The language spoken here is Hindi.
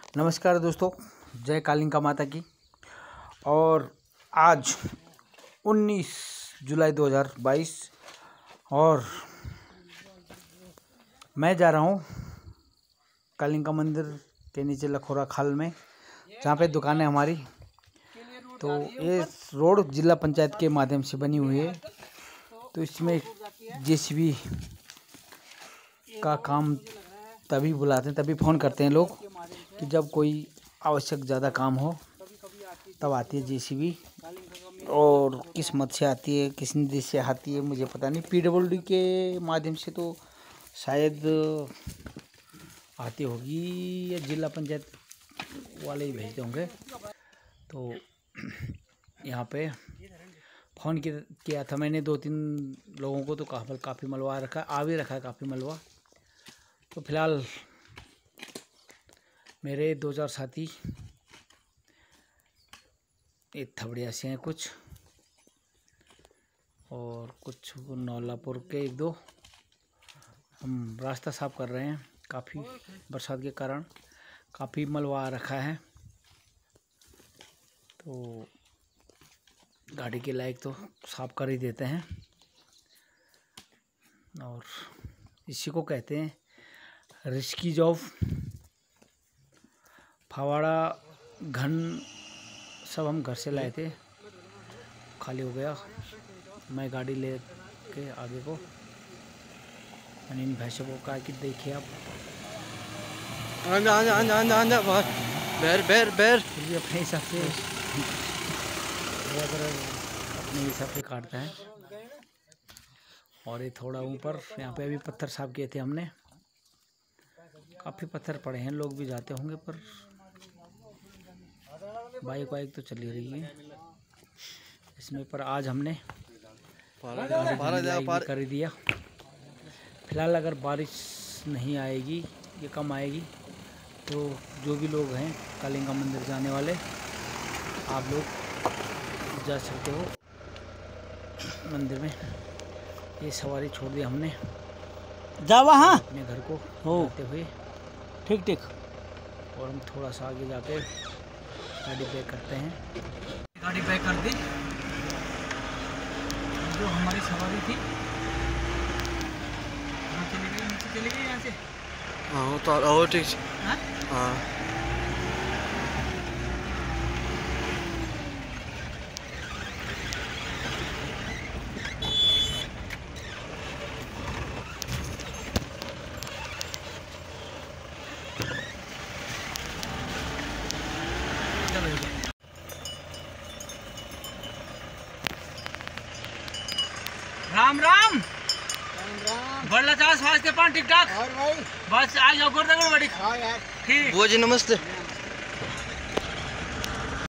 नमस्कार दोस्तों, जय कालिंका माता की। और आज 19 जुलाई 2022 और मैं जा रहा हूँ कालिंका मंदिर के नीचे लखोरा खाल में, जहाँ पे दुकान है हमारी। तो ये रोड जिला पंचायत के माध्यम से बनी हुई है। तो इसमें जेसीबी का काम तभी बुलाते हैं, तभी फ़ोन करते हैं लोग कि जब कोई आवश्यक ज़्यादा काम हो तब आती है जेसीबी। और किस मत से आती है, किस निधि से आती है मुझे पता नहीं। पीडब्ल्यूडी के माध्यम से तो शायद आती होगी, या जिला पंचायत वाले ही भेजते होंगे। तो यहाँ पे फ़ोन किया था मैंने 2-3 लोगों को, तो काफ़ी मलवा रखा, आ भी रखा है काफ़ी मलवा। तो फिलहाल मेरे 2-4 साथी एक थबड़िया से हैं कुछ, और कुछ नौलापुर के 1-2। हम रास्ता साफ कर रहे हैं, काफ़ी बरसात के कारण काफ़ी मलवा रखा है। तो गाड़ी के लायक तो साफ कर ही देते हैं। और इसी को कहते हैं रिस्की जॉब। फावड़ा घन सब हम घर से लाए थे, खाली हो गया। मैं गाड़ी ले के आगे को इन भैंसों को कहा कि देखिए आप ये अपने हिसाब से अपने हिसाब से काटता है। और ये थोड़ा ऊपर यहाँ पे अभी पत्थर साफ किए थे हमने, काफ़ी पत्थर पड़े हैं, लोग भी जाते होंगे, पर बाइक वाइक तो चली रही है इसमें। पर आज हमने कर दिया। फिलहाल अगर बारिश नहीं आएगी या कम आएगी तो जो भी लोग हैं कालिंका मंदिर जाने वाले, आप लोग जा सकते हो मंदिर में। ये सवारी छोड़ दी हमने, जा वहाँ अपने घर को जाते हुए। ठीक। और हम थोड़ा सा आगे जाके गाड़ी पैक करते हैं। गाड़ी पैक कर दी, जो हमारी सवारी थी चली गई यहाँ से। हाँ तो ठीक। हाँ राम राम बड़ला 50 के 5 टिकटॉक। और भाई बस आज जाओ गुड़ बड़ी। हाँ यार ठीक। बुआ जी नमस्ते।